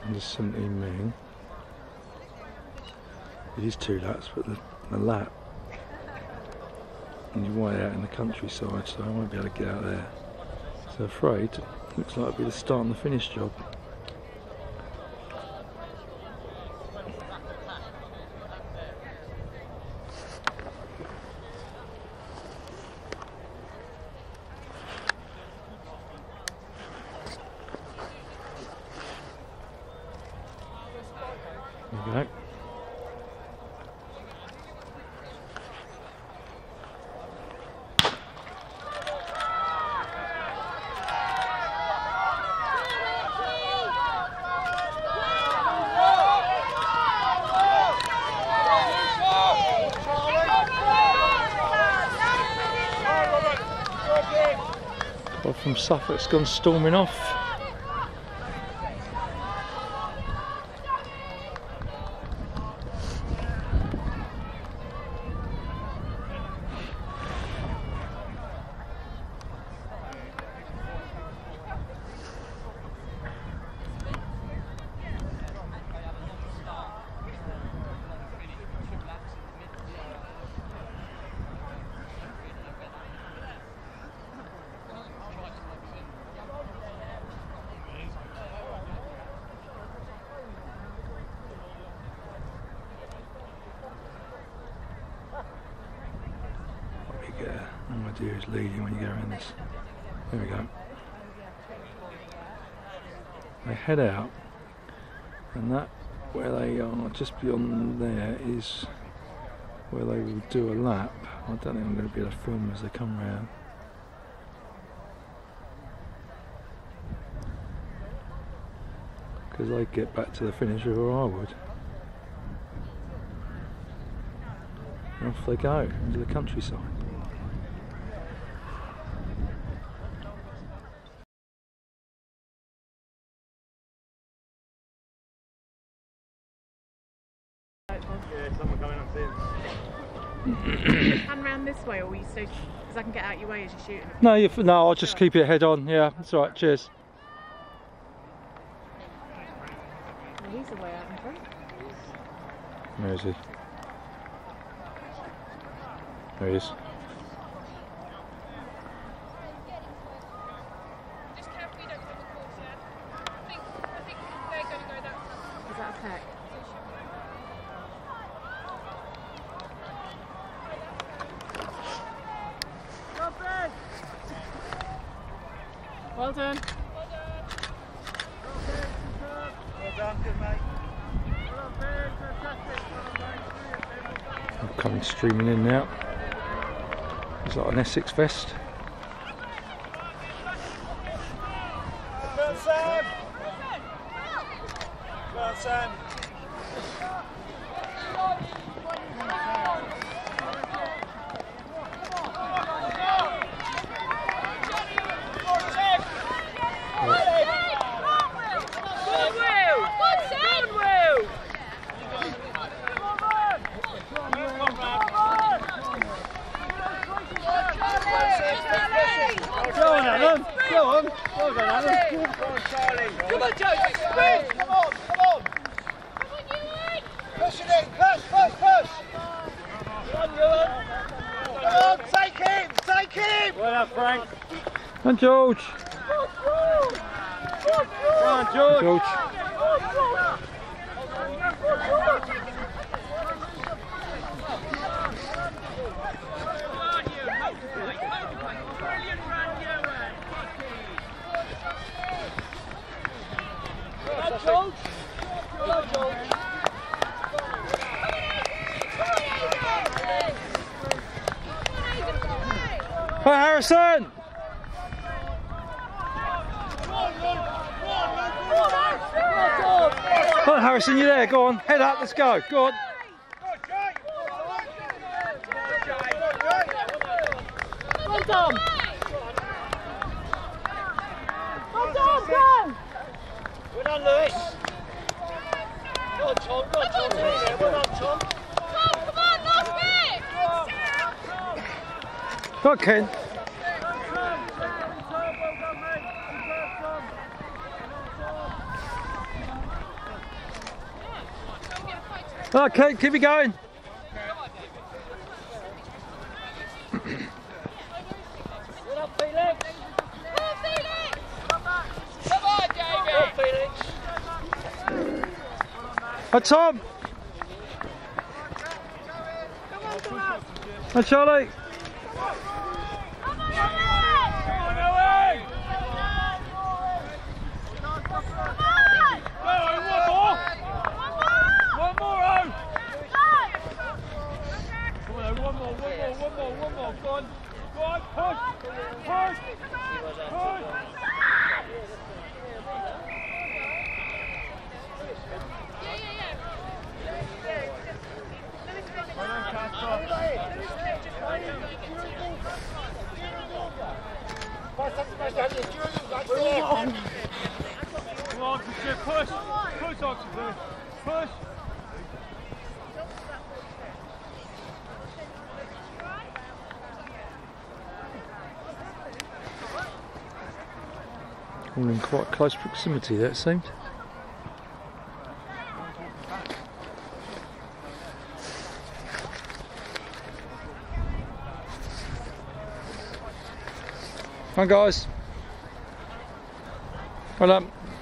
under 17 men. It is 2 laps, but the lap, and you're way out in the countryside, so I won't be able to get out there. So afraid, looks like it'll be the start and the finish job. There we go. Well, from Suffolk's gone storming off. No idea who's leading when you go around this. There we go. They head out, and that where they are just beyond there is where they will do a lap. I don't think I'm going to be able to film as they come round. Because they get back to the finish before I would. And off they go into the countryside. Someone coming up soon. And round this way, or will you stay? Because I can get out your way as you're shooting. No, no, I'll just keep it head on. Yeah, that's all right. Cheers. Well, he's away out in front. Where is he? There he is. Just careful you don't come across yet. I think they're going to go that way. Is that a pack? Well done. Well done. Well done, good mate. I'm coming streaming in now. It's like an Essex vest. Well done, Sam. Well done, Sam. Go on, Adam. Go on. Well done, Adam. Go on, Charlie. Come on, Joe. Sprint. Come on. Come on. Push it in. Push. Come on, take him. Take him. Well done, Frank. And George. Come on, George. George. Hi, Harrison. Come on, Harrison, you there? Go on, head up, let's go. Go on. Well done. Well done, go. Well done, Lewis. Go on, Tom. Go on, Tom. Well done, Tom. Come on, last bit! Go on, Ken. Okay, keep it going. Get up, Felix! Come on, Jamie! Go, Felix! Hi, Tom. Hi, Charlie. Come on, Owen! Go, one more, Owen! Come on, one more. Go on, push! Come on, push! Push, Oxford! Push! All in quite close proximity there, it seemed. Hi guys. Well done.